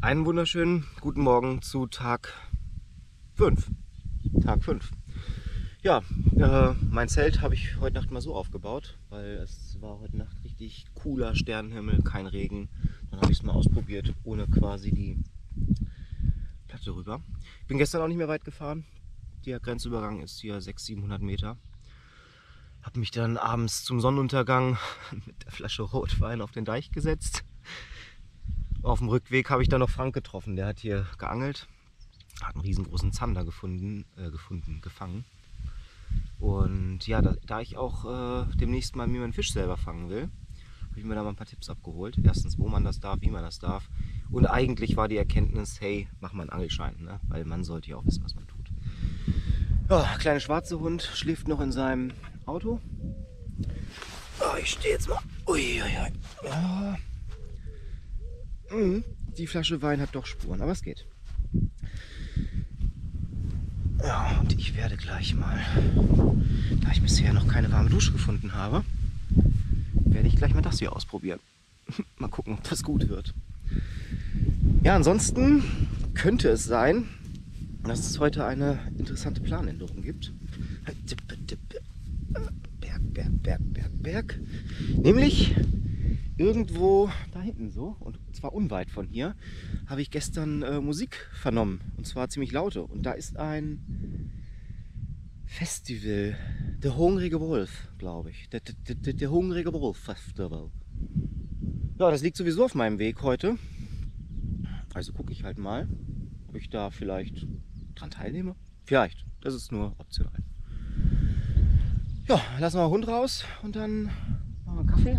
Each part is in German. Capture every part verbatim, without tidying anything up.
Einen wunderschönen guten Morgen zu Tag fünf. Tag fünf. Ja, äh, mein Zelt habe ich heute Nacht mal so aufgebaut, weil es war heute Nacht richtig cooler Sternenhimmel, kein Regen. Dann habe ich es mal ausprobiert, ohne quasi die Platte rüber. Ich bin gestern auch nicht mehr weit gefahren. Der Grenzübergang ist hier sechshundert, siebenhundert Meter. Habe mich dann abends zum Sonnenuntergang mit der Flasche Rotwein auf den Deich gesetzt. Auf dem Rückweg habe ich dann noch Frank getroffen, der hat hier geangelt, hat einen riesengroßen Zander gefunden, äh, gefunden, gefangen. Und ja, da, da ich auch äh, demnächst mal mir meinen Fisch selber fangen will, habe ich mir da mal ein paar Tipps abgeholt. Erstens, wo man das darf, wie man das darf. Und eigentlich war die Erkenntnis, hey, mach mal einen Angelschein, ne? Weil man sollte ja auch wissen, was man tut. Ja, kleine schwarze Hund schläft noch in seinem Auto. Oh, ich stehe jetzt mal. Ui, ui, ui. Ja. Die Flasche Wein hat doch Spuren, aber es geht. Ja, und ich werde gleich mal, da ich bisher noch keine warme Dusche gefunden habe, werde ich gleich mal das hier ausprobieren. Mal gucken, ob das gut wird. Ja, ansonsten könnte es sein, dass es heute eine interessante Planänderung gibt. Berg, Berg, Berg, Berg, Berg. Nämlich irgendwo da hinten so, und zwar unweit von hier, habe ich gestern äh, Musik vernommen. Und zwar ziemlich laute. Und da ist ein Festival. Der Hungrige Wolf, glaube ich. Der, der, der, der Hungrige Wolf Festival. Ja, das liegt sowieso auf meinem Weg heute. Also gucke ich halt mal, ob ich da vielleicht dran teilnehme. Vielleicht. Das ist nur optional. Ja, lassen wir den Hund raus und dann machen wir einen Kaffee.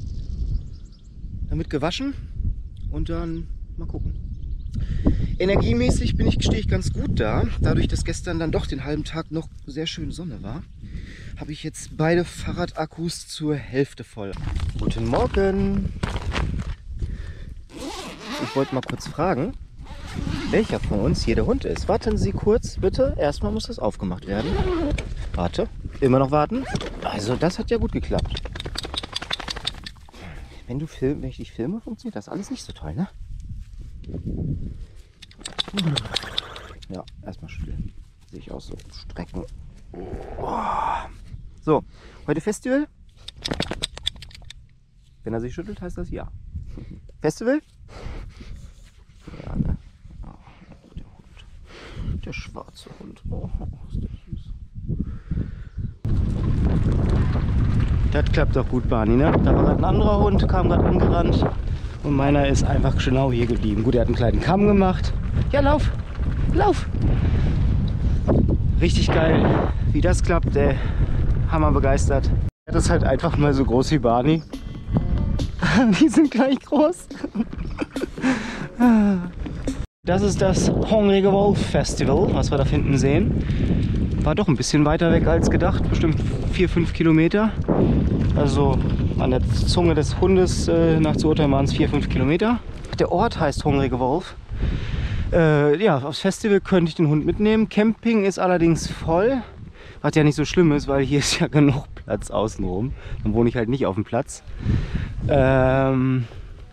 Damit gewaschen und dann mal gucken. Energiemäßig bin ich, stehe ich ganz gut da. Dadurch, dass gestern dann doch den halben Tag noch sehr schön Sonne war, habe ich jetzt beide Fahrradakkus zur Hälfte voll. Guten Morgen! Ich wollte mal kurz fragen, welcher von uns hier der Hund ist. Warten Sie kurz, bitte. Erstmal muss das aufgemacht werden. Warte. Immer noch warten. Also das hat ja gut geklappt. Wenn du film, wenn ich dich filme, funktioniert das alles nicht so toll, ne? Ja, erstmal schütteln. Sehe ich auch so. Strecken. Oh. So, heute Festival. Wenn er sich schüttelt, heißt das ja. Festival? Ja, ne? Oh, der Hund. Der schwarze Hund. Oh, ist der süß. Das klappt doch gut, Barney, ne? Da war gerade ein anderer Hund, kam gerade angerannt und meiner ist einfach genau hier geblieben. Gut, er hat einen kleinen Kamm gemacht. Ja, lauf! Lauf! Richtig geil, wie das klappt, ey. Hammer begeistert. Das ist halt einfach mal so groß wie Barney. Die sind gleich groß. Das ist das Hungrige Wolf Festival, was wir da hinten sehen. War doch ein bisschen weiter weg als gedacht, bestimmt vier, fünf Kilometer. Also an der Zunge des Hundes äh, nach zu urteilen waren es vier, fünf Kilometer. Der Ort heißt Hungrige Wolf. Äh, ja, aufs Festival könnte ich den Hund mitnehmen. Camping ist allerdings voll, was ja nicht so schlimm ist, weil hier ist ja genug Platz außenrum. Dann wohne ich halt nicht auf dem Platz. Ähm,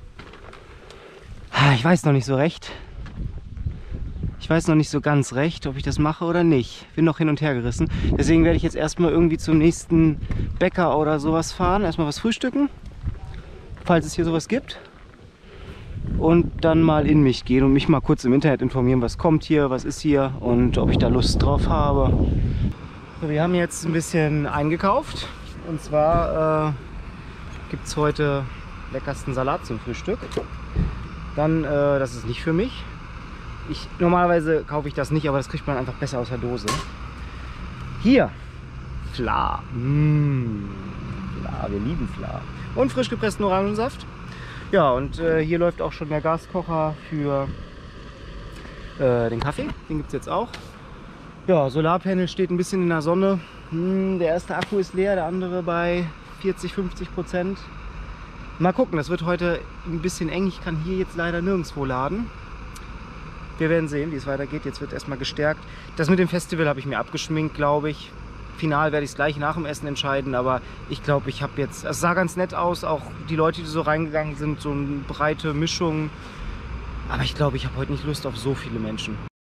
ich weiß noch nicht so recht. Ich weiß noch nicht so ganz recht, ob ich das mache oder nicht. Bin noch hin und her gerissen. Deswegen werde ich jetzt erstmal irgendwie zum nächsten Bäcker oder sowas fahren. Erstmal was frühstücken, falls es hier sowas gibt. Und dann mal in mich gehen und mich mal kurz im Internet informieren, was kommt hier, was ist hier und ob ich da Lust drauf habe. So, wir haben jetzt ein bisschen eingekauft. Und zwar äh, gibt es heute leckersten Salat zum Frühstück. Dann, äh, das ist nicht für mich. Ich, normalerweise kaufe ich das nicht, aber das kriegt man einfach besser aus der Dose. Hier, Fla. Mmh, Fla, wir lieben Fla. Und frisch gepressten Orangensaft. Ja, und äh, hier läuft auch schon der Gaskocher für äh, den Kaffee. Den gibt es jetzt auch. Ja, Solarpanel steht ein bisschen in der Sonne. Hm, der erste Akku ist leer, der andere bei vierzig, fünfzig Prozent. Mal gucken, das wird heute ein bisschen eng. Ich kann hier jetzt leider nirgendwo laden. Wir werden sehen, wie es weitergeht. Jetzt wird erstmal gestärkt. Das mit dem Festival habe ich mir abgeschminkt, glaube ich. Final werde ich es gleich nach dem Essen entscheiden, aber ich glaube, ich habe jetzt... Es sah ganz nett aus, auch die Leute, die so reingegangen sind, so eine breite Mischung. Aber ich glaube, ich habe heute nicht Lust auf so viele Menschen.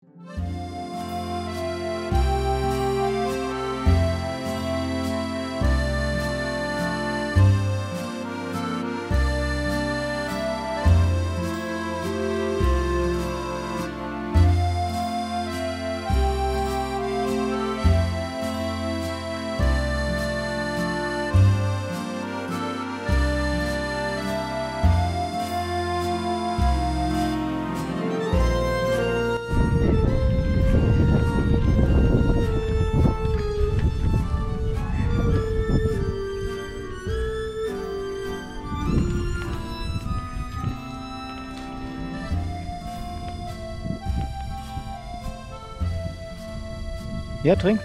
Ja, trink.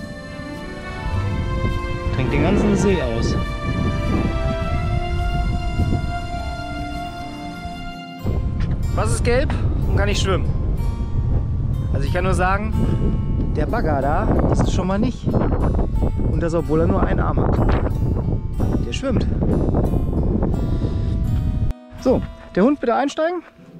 Trink den ganzen See aus. Was ist gelb und kann nicht schwimmen? Also ich kann nur sagen, der Bagger da, das ist schon mal nicht. Und das, obwohl er nur einen Arm hat. Der schwimmt. So, der Hund bitte einsteigen.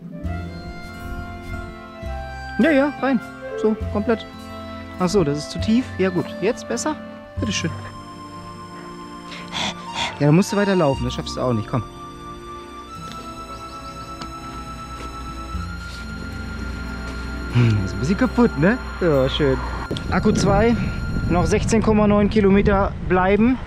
Ja, ja, rein. So, komplett. Ach so, das ist zu tief. Ja gut, jetzt besser? Bitteschön. Ja, dann musst du weiter laufen, das schaffst du auch nicht. Komm. Hm, ist ein bisschen kaputt, ne? Ja, schön. Akku zwei, noch sechzehn Komma neun Kilometer bleiben.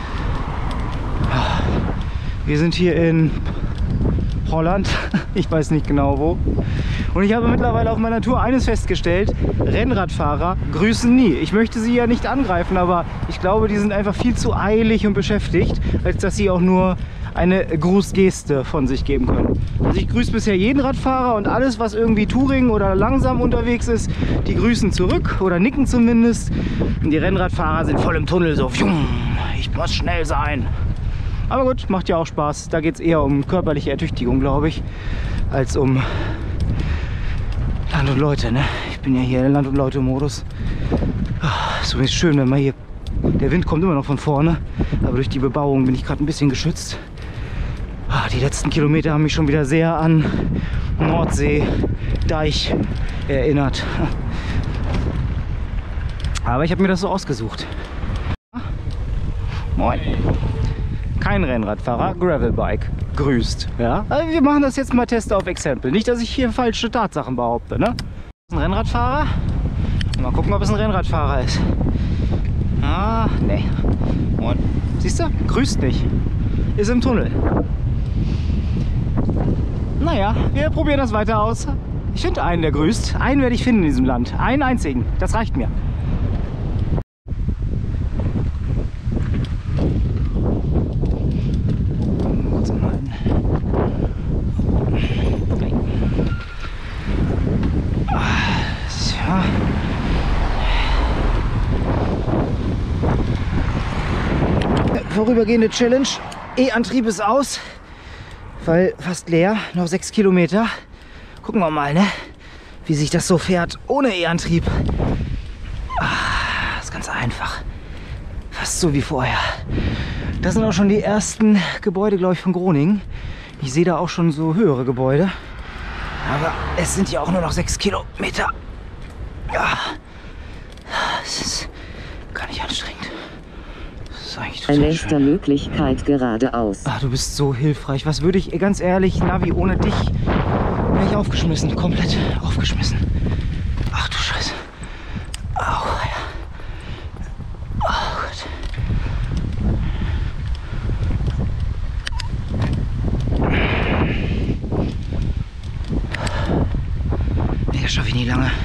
Wir sind hier in Holland, ich weiß nicht genau wo. Und ich habe mittlerweile auf meiner Tour eines festgestellt: Rennradfahrer grüßen nie. Ich möchte sie ja nicht angreifen, aber ich glaube, die sind einfach viel zu eilig und beschäftigt, als dass sie auch nur eine Grußgeste von sich geben können. Also ich grüße bisher jeden Radfahrer und alles, was irgendwie Touring oder langsam unterwegs ist, die grüßen zurück oder nicken zumindest. Und die Rennradfahrer sind voll im Tunnel, so, ich muss schnell sein. Aber gut, macht ja auch Spaß. Da geht es eher um körperliche Ertüchtigung, glaube ich, als um Land und Leute, ne? Ich bin ja hier in Land- und Leute-Modus. So ist schön, wenn man hier... Der Wind kommt immer noch von vorne, aber durch die Bebauung bin ich gerade ein bisschen geschützt. Die letzten Kilometer haben mich schon wieder sehr an Nordsee-Deich erinnert. Aber ich habe mir das so ausgesucht. Moin. Kein Rennradfahrer, Gravelbike grüßt. Ja? Also wir machen das jetzt mal Test auf Exempel. Nicht, dass ich hier falsche Tatsachen behaupte. Ne? Ein Rennradfahrer. Mal gucken, ob es ein Rennradfahrer ist. Ah, nee. Und siehst du? Grüßt nicht. Ist im Tunnel. Naja, wir probieren das weiter aus. Ich finde einen, der grüßt. Einen werde ich finden in diesem Land. Einen einzigen. Das reicht mir. Vorübergehende Challenge. E-Antrieb ist aus, weil fast leer, noch sechs Kilometer. Gucken wir mal, ne, wie sich das so fährt ohne E-Antrieb. Ah, ist ganz einfach, fast so wie vorher. Das sind auch schon die ersten Gebäude, glaube ich, von Groningen. Ich sehe da auch schon so höhere Gebäude, aber es sind ja auch nur noch sechs Kilometer. Ja, es ist gar nicht anstrengend. Bei nächster Möglichkeit geradeaus. Ach, du bist so hilfreich. Was würde ich, ganz ehrlich, Navi, ohne dich wäre ich aufgeschmissen. Komplett aufgeschmissen. Ach du Scheiße. Au, ja. Oh Gott. Nee, das schaffe ich nie lange.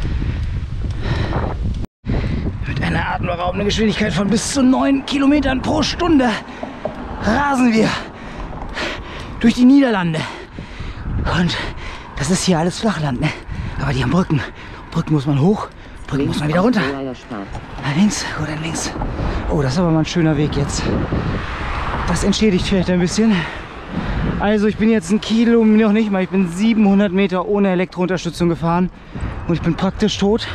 Eine atemberaubende Geschwindigkeit von bis zu neun Kilometern pro Stunde rasen wir durch die Niederlande. Und das ist hier alles Flachland, ne? Aber die haben Brücken. Brücken muss man hoch, Brücken muss man wieder runter. Na, links, wo denn links? Oh, das ist aber mal ein schöner Weg jetzt. Das entschädigt vielleicht ein bisschen. Also ich bin jetzt ein Kilo, noch nicht mal, ich bin siebenhundert Meter ohne Elektrounterstützung gefahren. Und ich bin praktisch tot.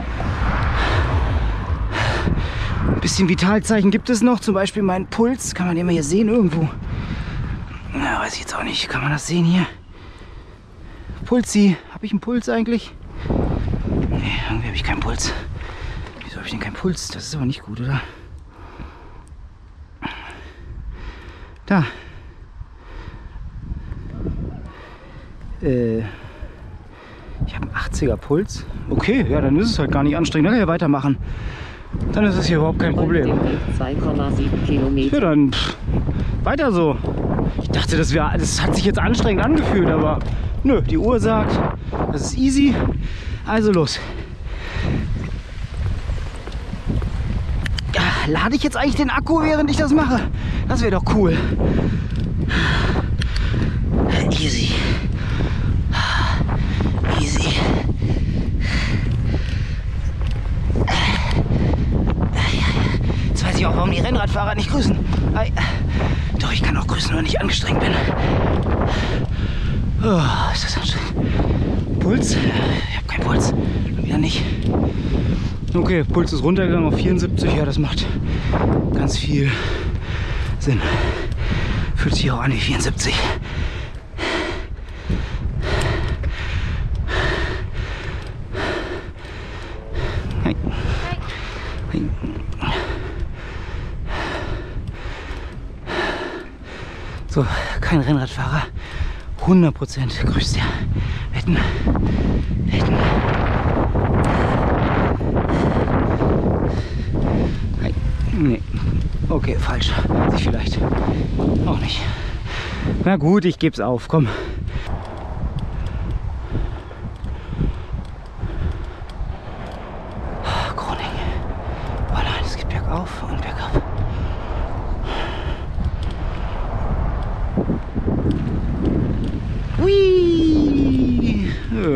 Ein bisschen Vitalzeichen gibt es noch, zum Beispiel meinen Puls. Kann man den mal hier sehen irgendwo? Na, weiß ich jetzt auch nicht. Kann man das sehen hier? Pulsi. Habe ich einen Puls eigentlich? Nee, irgendwie habe ich keinen Puls. Wieso habe ich denn keinen Puls? Das ist aber nicht gut, oder? Da. Äh, ich habe einen achtziger Puls. Okay, ja, dann ist es halt gar nicht anstrengend. Dann kann ich ja weitermachen. Dann ist es hier überhaupt kein Problem. zwei Komma sieben Kilometer. Ja, dann pff, weiter so. Ich dachte, das, wär, das hat sich jetzt anstrengend angefühlt, aber nö, die Uhr sagt, das ist easy. Also los. Ja, lade ich jetzt eigentlich den Akku, während ich das mache? Das wäre doch cool. Easy. Easy. Jetzt weiß ich auch, warum die Rennradfahrer nicht grüßen. Doch, ich kann auch grüßen, wenn ich angestrengt bin. Oh, ist das anstrengend. Puls? Ich habe keinen Puls. Wieder nicht. Okay, Puls ist runtergegangen auf vierundsiebzig. Ja, das macht ganz viel Sinn. Fühlt sich auch an wie vierundsiebzig. Hey. Hey. So, kein Rennradfahrer. hundert Prozent grüßt er. Wetten. Wetten. Hey. Nee. Okay, falsch. Sich vielleicht. Auch nicht. Na gut, ich geb's auf. Komm. Groningen. Oh nein, es geht bergauf und bergab. Hui!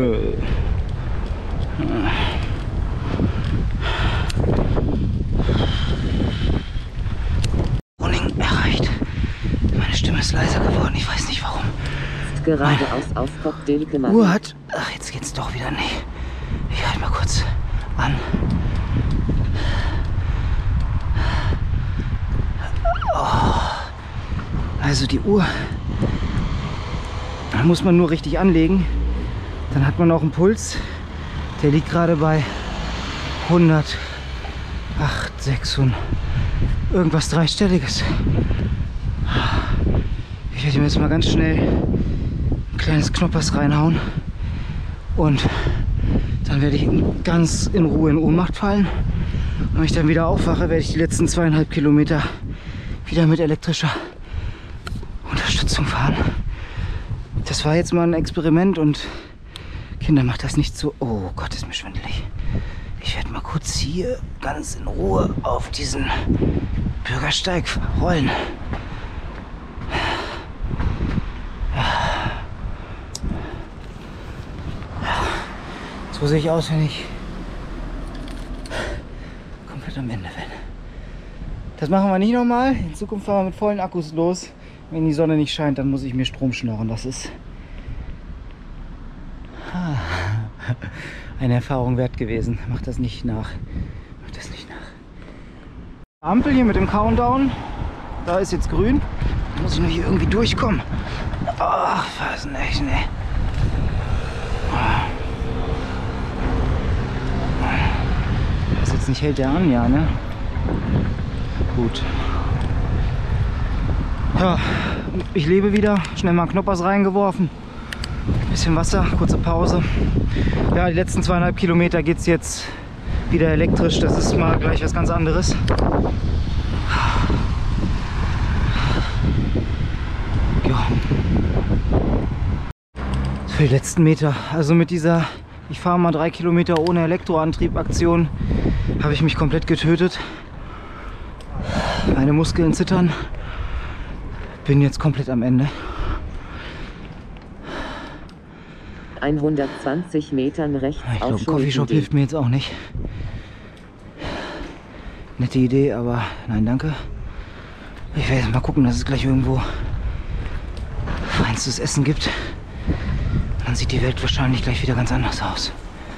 Groningen erreicht. Meine Stimme ist leiser geworden, ich weiß nicht warum. Geradeaus auf Cocktail-Gemacht. Uhr hat... Ach, jetzt geht's doch wieder nicht. Ich halte mal kurz an. Oh. Also die Uhr... Da muss man nur richtig anlegen. Dann hat man auch einen Puls. Der liegt gerade bei hundertacht, sechshundert. Irgendwas dreistelliges. Ich werde mir jetzt mal ganz schnell ein kleines Knoppers reinhauen. Und dann werde ich ganz in Ruhe in Ohnmacht fallen. Und wenn ich dann wieder aufwache, werde ich die letzten zweieinhalb Kilometer wieder mit elektrischer Unterstützung fahren. Das war jetzt mal ein Experiment und Kinder, macht das nicht so. Oh Gott, ist mir schwindelig. Ich werde mal kurz hier ganz in Ruhe auf diesen Bürgersteig rollen. So sehe ich aus, wenn ich komplett am Ende bin. Das machen wir nicht nochmal. In Zukunft fahren wir mit vollen Akkus los. Wenn die Sonne nicht scheint, dann muss ich mir Strom schnorren. Das ist eine Erfahrung wert gewesen. Macht das nicht nach. Macht das nicht nach. Ampel hier mit dem Countdown. Da ist jetzt grün. Da muss ich nur hier irgendwie durchkommen. Ach, was nicht, ne. Das jetzt nicht hält der an, ja, ne? Gut. Ja, ich lebe wieder. Schnell mal Knoppers reingeworfen. Bisschen Wasser, kurze Pause. Ja, die letzten zweieinhalb Kilometer geht es jetzt wieder elektrisch. Das ist mal gleich was ganz anderes. Ja. Für die letzten Meter. Also mit dieser Ich fahre mal drei Kilometer ohne Elektroantrieb Aktion habe ich mich komplett getötet. Meine Muskeln zittern. Bin jetzt komplett am Ende. hundertzwanzig Metern rechts. Ich glaube, Coffeeshop hilft mir jetzt auch nicht. Nette Idee, aber nein, danke. Ich werde jetzt mal gucken, dass es gleich irgendwo feinstes Essen gibt. Dann sieht die Welt wahrscheinlich gleich wieder ganz anders aus.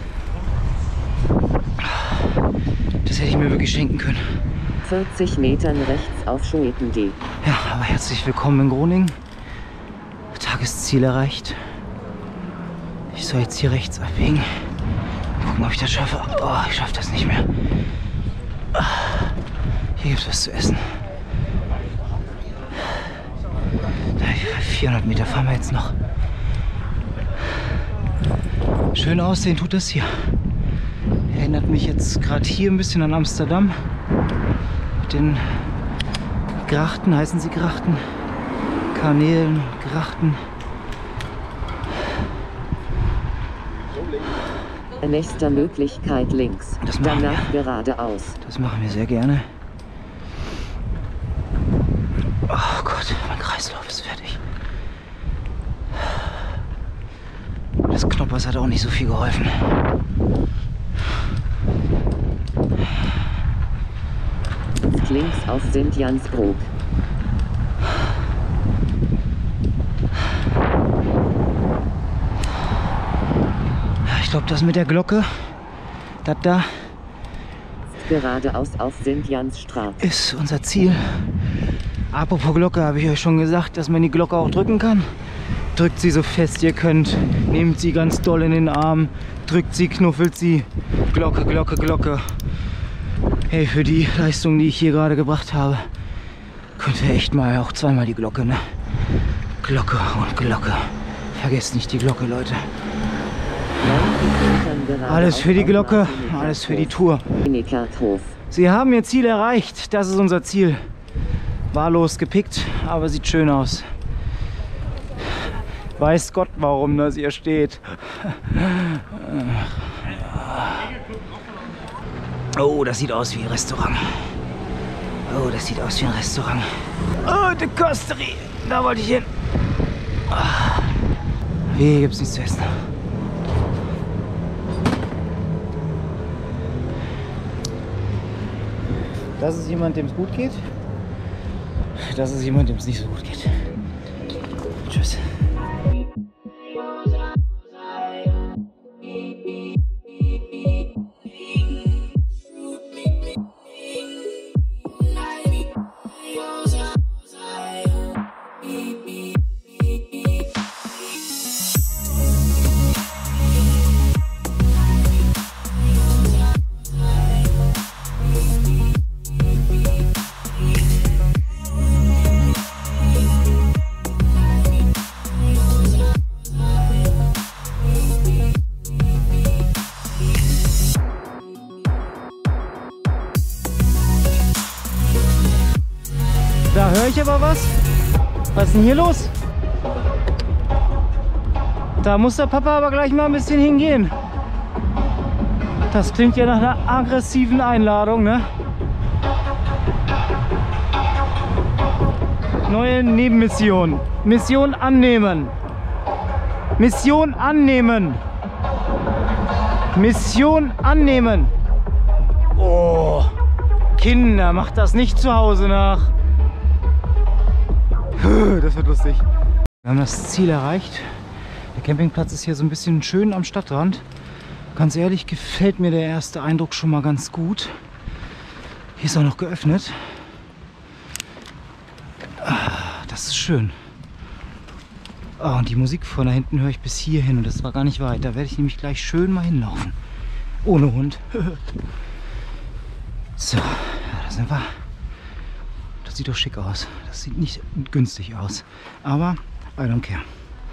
Das hätte ich mir wirklich schenken können. vierzig Metern rechts auf Schoetendee. Ja, aber herzlich willkommen in Groningen. Tagesziel erreicht. Ich soll jetzt hier rechts abbiegen. Mal gucken, ob ich das schaffe. Oh, ich schaffe das nicht mehr. Hier gibt es was zu essen. vierhundert Meter fahren wir jetzt noch. Schön aussehen tut das hier. Erinnert mich jetzt gerade hier ein bisschen an Amsterdam. Mit den Grachten, heißen sie Grachten? Kanälen, Grachten. Nächster Möglichkeit links. Das machen Danach wir. geradeaus. Das machen wir sehr gerne. Oh Gott, mein Kreislauf ist fertig. Das Knoppers hat auch nicht so viel geholfen. Links auf Sankt Jansbroek. Ich glaube, das mit der Glocke, das da Geradeaus auf Sankt Jansstraat. ist unser Ziel. Apropos Glocke, habe ich euch schon gesagt, dass man die Glocke auch drücken kann. Drückt sie so fest ihr könnt, nehmt sie ganz doll in den Arm, drückt sie, knuffelt sie. Glocke, Glocke, Glocke. Hey, für die Leistung, die ich hier gerade gebracht habe, könnt ihr echt mal auch zweimal die Glocke, ne? Glocke und Glocke. Vergesst nicht die Glocke, Leute. Alles für die Glocke, alles für die Tour. Sie haben ihr Ziel erreicht, das ist unser Ziel. Wahllos gepickt, aber sieht schön aus. Weiß Gott, warum das hier steht. Oh, das sieht aus wie ein Restaurant. Oh, das sieht aus wie ein Restaurant. Oh, die Costerie, da wollte ich hin. Hier gibt es nichts zu essen. Das ist jemand, dem es gut geht. Das ist jemand, dem es nicht so gut geht. Tschüss. Da höre ich aber was. Was ist denn hier los? Da muss der Papa aber gleich mal ein bisschen hingehen. Das klingt ja nach einer aggressiven Einladung, ne? Neue Nebenmission. Mission annehmen. Mission annehmen. Mission annehmen. Oh, Kinder, macht das nicht zu Hause nach. Das wird lustig. Wir haben das Ziel erreicht. Der Campingplatz ist hier so ein bisschen schön am Stadtrand. Ganz ehrlich, gefällt mir der erste Eindruck schon mal ganz gut. Hier ist auch noch geöffnet. Das ist schön. Oh, und die Musik von da hinten höre ich bis hier hin und das war gar nicht weit. Da werde ich nämlich gleich schön mal hinlaufen. Ohne Hund. So, ja, da sind wir. Das sieht doch schick aus. Das sieht nicht günstig aus. Aber I don't care.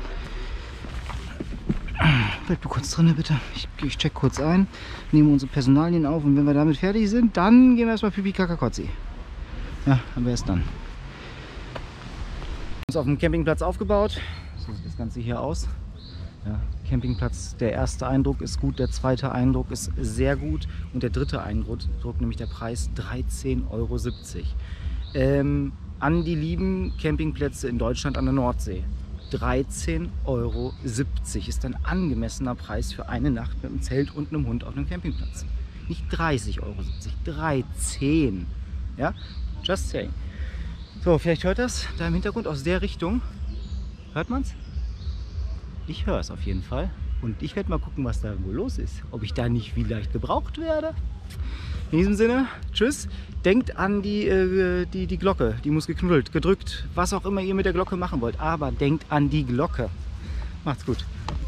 Bleib du kurz drin, bitte. Ich, ich check kurz ein, nehme unsere Personalien auf und wenn wir damit fertig sind, dann gehen wir erstmal Pipi Kaka Kotzi. Ja, aber erst dann. Uns auf dem Campingplatz aufgebaut. So sieht das Ganze hier aus. Ja, Campingplatz, der erste Eindruck ist gut, der zweite Eindruck ist sehr gut und der dritte Eindruck, nämlich der Preis dreizehn Euro siebzig. Ähm, an die lieben Campingplätze in Deutschland an der Nordsee. dreizehn Euro siebzig ist ein angemessener Preis für eine Nacht mit einem Zelt und einem Hund auf einem Campingplatz. Nicht dreißig Euro siebzig, dreizehn. Ja, just saying. So, vielleicht hört das da im Hintergrund aus der Richtung. Hört man's? Ich höre es auf jeden Fall. Und ich werde mal gucken, was da wohl los ist. Ob ich da nicht vielleicht gebraucht werde. In diesem Sinne, tschüss. Denkt an die, äh, die, die Glocke. Die muss geknuddelt, gedrückt, was auch immer ihr mit der Glocke machen wollt. Aber denkt an die Glocke. Macht's gut.